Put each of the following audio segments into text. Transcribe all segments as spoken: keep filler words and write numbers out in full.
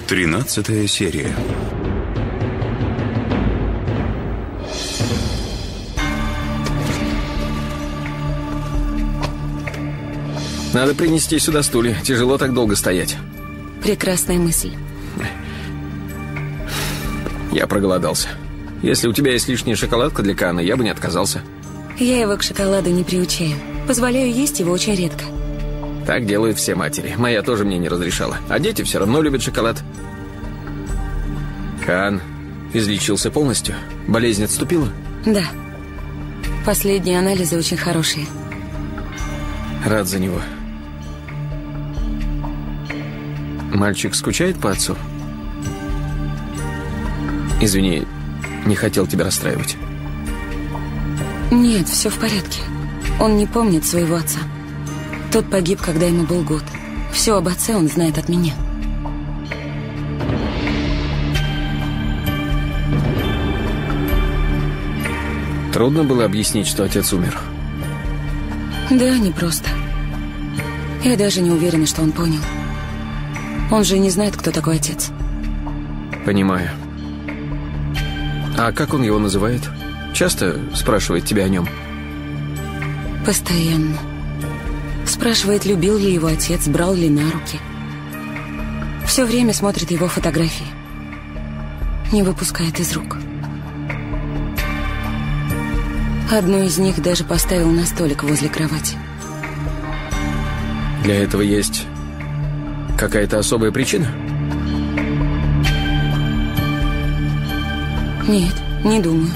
Тринадцатая серия. Надо принести сюда стулья. Тяжело так долго стоять. Прекрасная мысль. Я проголодался. Если у тебя есть лишняя шоколадка для Каана, я бы не отказался. Я его к шоколаду не приучаю. Позволяю есть его очень редко. Так делают все матери. Моя тоже мне не разрешала. А дети все равно любят шоколад. Каан излечился полностью? Болезнь отступила? Да. Последние анализы очень хорошие. Рад за него. Мальчик скучает по отцу? Извини, не хотел тебя расстраивать. Нет, все в порядке. Он не помнит своего отца. Тот погиб, когда ему был год. Все об отце он знает от меня. Трудно было объяснить, что отец умер? Да, непросто. Я даже не уверена, что он понял. Он же не знает, кто такой отец. Понимаю. А как он его называет? Часто спрашивает тебя о нем? Постоянно. Спрашивает, любил ли его отец, брал ли на руки. Все время смотрит его фотографии. Не выпускает из рук. Одну из них даже поставил на столик возле кровати. Для этого есть какая-то особая причина? Нет, не думаю.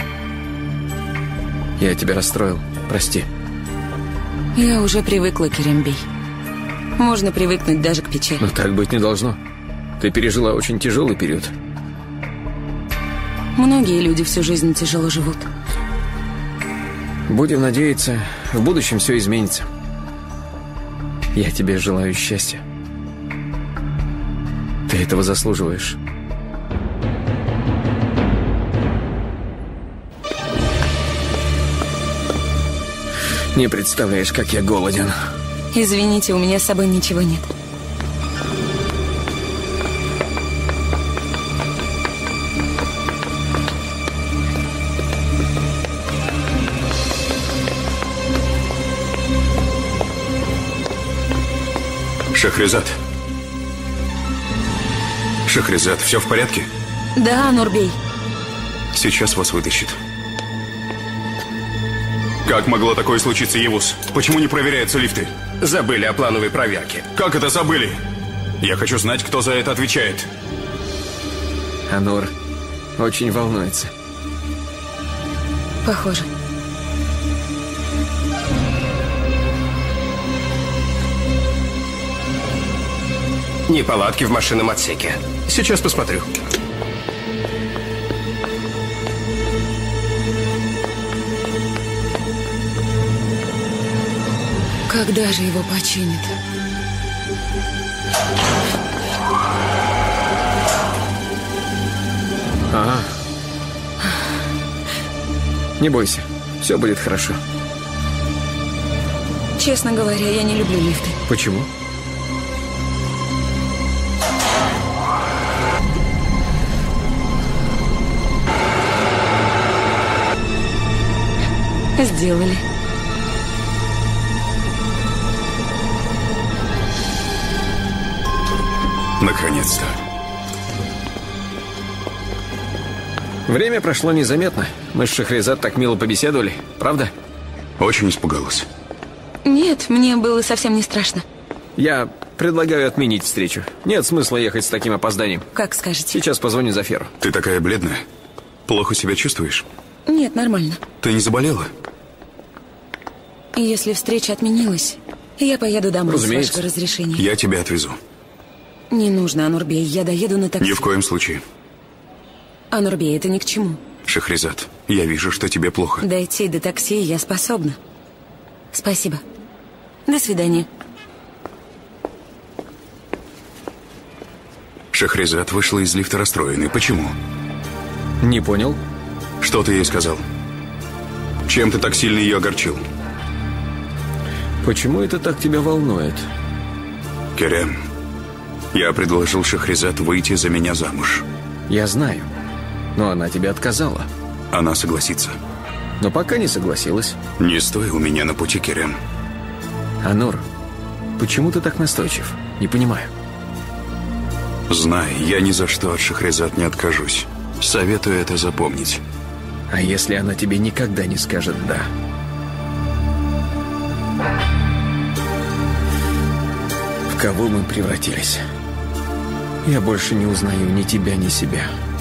Я тебя расстроил, прости. Я уже привыкла, Керембей. Можно привыкнуть даже к печали. Но так быть не должно. Ты пережила очень тяжелый период. Многие люди всю жизнь тяжело живут. Будем надеяться, в будущем все изменится. Я тебе желаю счастья. Ты этого заслуживаешь. Не представляешь, как я голоден. Извините, у меня с собой ничего нет. Шахрезад. Шахрезад, все в порядке? Да, Нурбей. Сейчас вас вытащит. Как могло такое случиться, Евус? Почему не проверяются лифты? Забыли о плановой проверке. Как это забыли? Я хочу знать, кто за это отвечает. Анур очень волнуется. Похоже. Неполадки в машинном отсеке. Сейчас посмотрю. Когда же его починят? Ага. Не бойся, все будет хорошо. Честно говоря, я не люблю лифты. Почему? Сделали. Наконец-то. Время прошло незаметно. Мы с Шахрезад так мило побеседовали, правда? Очень испугалась. Нет, мне было совсем не страшно. Я предлагаю отменить встречу. Нет смысла ехать с таким опозданием. Как скажете. Сейчас позвоню Заферу. Ты такая бледная. Плохо себя чувствуешь? Нет, нормально. Ты не заболела? Если встреча отменилась, я поеду домой. Разумеется. С вашего разрешения. Я тебя отвезу. Не нужно, Анурбей, я доеду на такси. Ни в коем случае. Анурбей, это ни к чему. Шахрезад, я вижу, что тебе плохо. Дойти до такси я способна. Спасибо. До свидания. Шахрезад вышла из лифта расстроенной. Почему? Не понял. Что ты ей сказал? Чем ты так сильно ее огорчил? Почему это так тебя волнует? Керем, Я предложил Шахрезад выйти за меня замуж. Я знаю, но она тебе отказала. Она согласится. Но пока не согласилась. Не стой у меня на пути, Керем. Анур, почему ты так настойчив? Не понимаю. Знай, я ни за что от Шахрезад не откажусь. Советую это запомнить. А если она тебе никогда не скажет «да»? В кого мы превратились? Я больше не узнаю ни тебя, ни себя.